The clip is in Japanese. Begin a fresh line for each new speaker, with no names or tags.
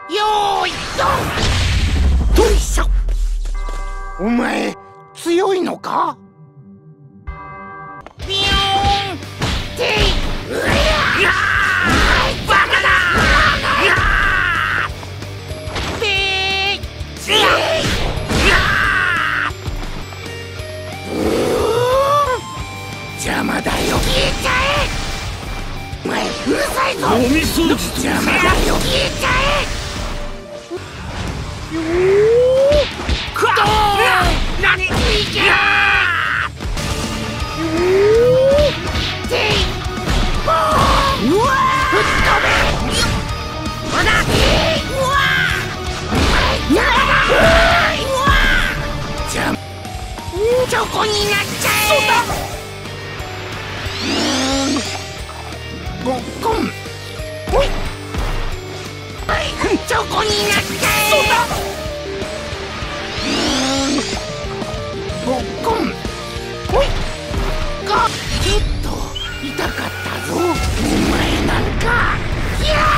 よーいドン。よいしょ。お前強いのか？ビヨーンていうわやーバカだーやーてーやー邪魔だよ。消えちゃえ。お前うるさいぞ。
ゴミ掃除
邪魔だよ。消えちゃえ。くわっ何いけーていボーンうわー吹っ飛べほらうわー邪魔だうわー邪魔チョコになっちゃえ。ごっこんほいチョコになっちゃえ。ごっこんほいちょっと痛かったぞお前なんか。いやー